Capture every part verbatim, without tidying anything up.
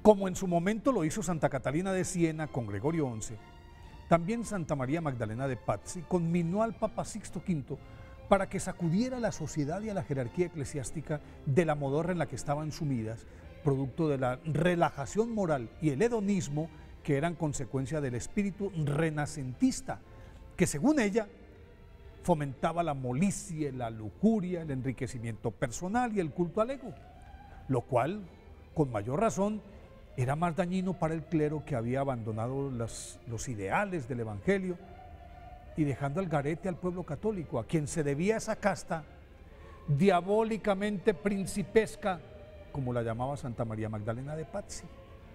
Como en su momento lo hizo Santa Catalina de Siena con Gregorio once, también Santa María Magdalena de Pazzi conminó al Papa Sixto quinto para que sacudiera a la sociedad y a la jerarquía eclesiástica de la modorra en la que estaban sumidas, producto de la relajación moral y el hedonismo que eran consecuencia del espíritu renacentista, que según ella fomentaba la molicie, la lujuria, el enriquecimiento personal y el culto al ego, lo cual, con mayor razón, era más dañino para el clero que había abandonado las, los ideales del Evangelio y dejando al garete al pueblo católico, a quien se debía esa casta diabólicamente principesca, como la llamaba Santa María Magdalena de Pazzi.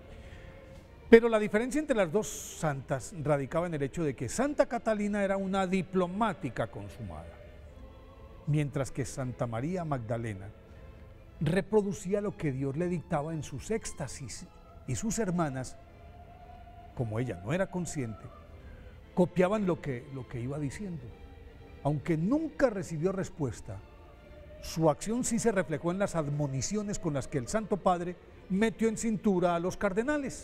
Pero la diferencia entre las dos santas radicaba en el hecho de que Santa Catalina era una diplomática consumada, mientras que Santa María Magdalena reproducía lo que Dios le dictaba en sus éxtasis, y sus hermanas, como ella no era consciente, copiaban lo que, lo que iba diciendo. Aunque nunca recibió respuesta, su acción sí se reflejó en las admoniciones con las que el Santo Padre metió en cintura a los cardenales.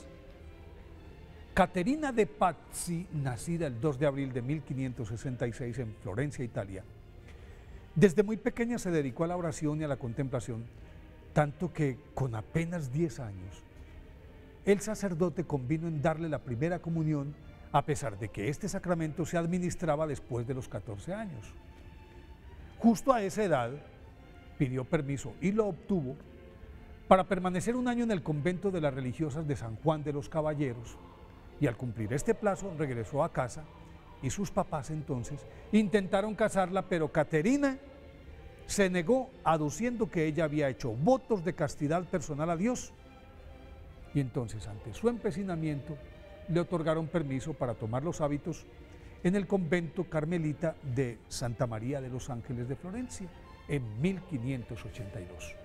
Caterina de Pazzi, nacida el dos de abril de mil quinientos sesenta y seis en Florencia, Italia, desde muy pequeña se dedicó a la oración y a la contemplación, tanto que con apenas diez años, el sacerdote convino en darle la primera comunión, a pesar de que este sacramento se administraba después de los catorce años. Justo a esa edad pidió permiso y lo obtuvo para permanecer un año en el convento de las religiosas de San Juan de los Caballeros, y al cumplir este plazo regresó a casa y sus papás entonces intentaron casarla, pero Caterina se negó aduciendo que ella había hecho votos de castidad personal a Dios. Y entonces, ante su empecinamiento, le otorgaron permiso para tomar los hábitos en el convento carmelita de Santa María de los Ángeles de Florencia en mil quinientos ochenta y dos.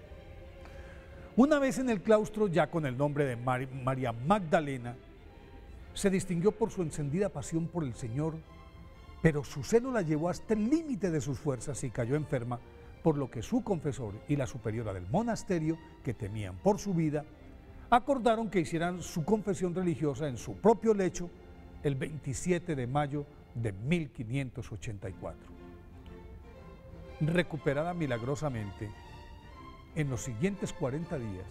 Una vez en el claustro, ya con el nombre de Mar- María Magdalena, se distinguió por su encendida pasión por el Señor, pero su celo la llevó hasta el límite de sus fuerzas y cayó enferma, por lo que su confesor y la superiora del monasterio, que temían por su vida, acordaron que hicieran su confesión religiosa en su propio lecho el veintisiete de mayo de mil quinientos ochenta y cuatro. Recuperada milagrosamente, en los siguientes cuarenta días,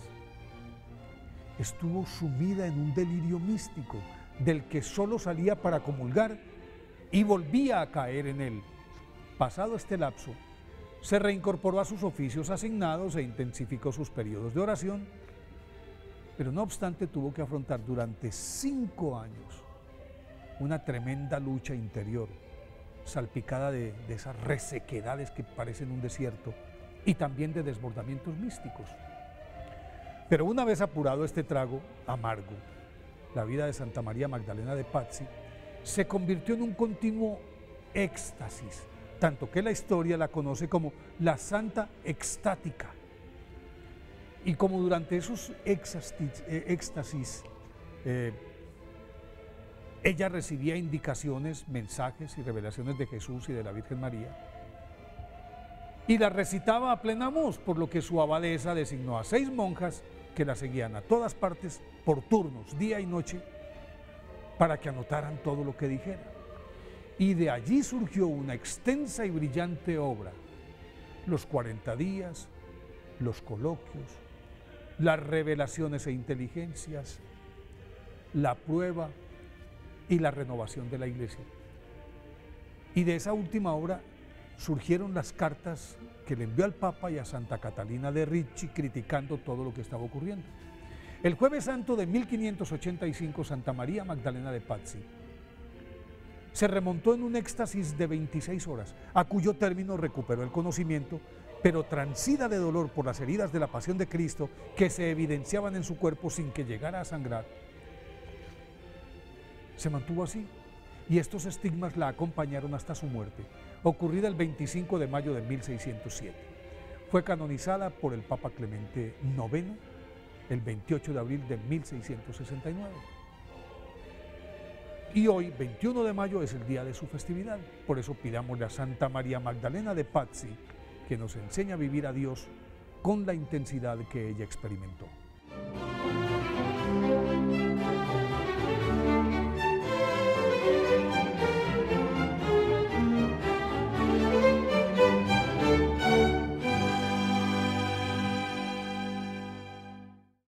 estuvo sumida en un delirio místico del que solo salía para comulgar y volvía a caer en él. Pasado este lapso, se reincorporó a sus oficios asignados e intensificó sus periodos de oración, pero no obstante tuvo que afrontar durante cinco años una tremenda lucha interior, salpicada de, de esas resequedades que parecen un desierto y también de desbordamientos místicos. Pero una vez apurado este trago amargo, la vida de Santa María Magdalena de Pazzi se convirtió en un continuo éxtasis, tanto que la historia la conoce como la Santa Extática. Y como durante esos éxtasis, eh, éxtasis eh, ella recibía indicaciones, mensajes y revelaciones de Jesús y de la Virgen María, y las recitaba a plena voz, por lo que su abadesa designó a seis monjas que la seguían a todas partes por turnos, día y noche, para que anotaran todo lo que dijera. Y de allí surgió una extensa y brillante obra: los cuarenta días, los coloquios, las revelaciones e inteligencias, la prueba y la renovación de la Iglesia. Y de esa última obra surgieron las cartas que le envió al Papa y a Santa Catalina de Ricci criticando todo lo que estaba ocurriendo. El Jueves Santo de mil quinientos ochenta y cinco, Santa María Magdalena de Pazzi se remontó en un éxtasis de veintiséis horas, a cuyo término recuperó el conocimiento, pero transida de dolor por las heridas de la pasión de Cristo que se evidenciaban en su cuerpo sin que llegara a sangrar. Se mantuvo así, y estos estigmas la acompañaron hasta su muerte, ocurrida el veinticinco de mayo de mil seiscientos siete. Fue canonizada por el Papa Clemente noveno el veintiocho de abril de mil seiscientos sesenta y nueve. Y hoy, veintiuno de mayo, es el día de su festividad. Por eso pidámosle a Santa María Magdalena de Pazzi que nos enseñe a vivir a Dios con la intensidad que ella experimentó.